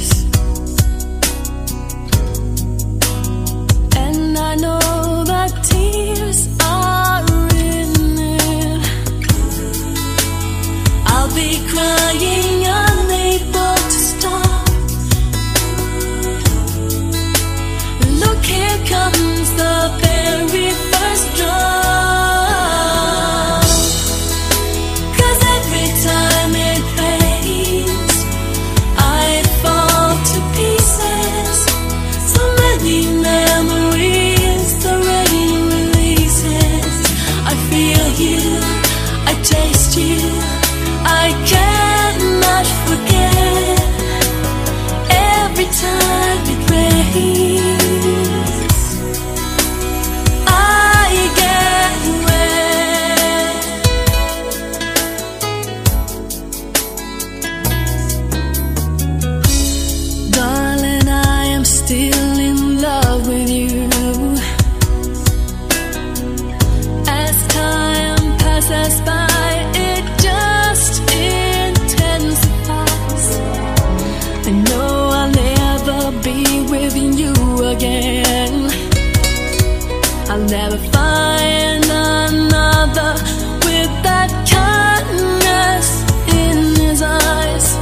And I know that tears are in it. I'll be crying, unable to stop. Look, here comes the very first drop. 'Cause every time it rains, I fall to pieces. So many memories the rain releases. I feel you, I taste you, I cannot forget. Every time it rains, I get wet. Darling, I am still in love with you. As time passes by, it just intensifies. I know I'll never be with you again. I'll never find another with that kindness in his eyes.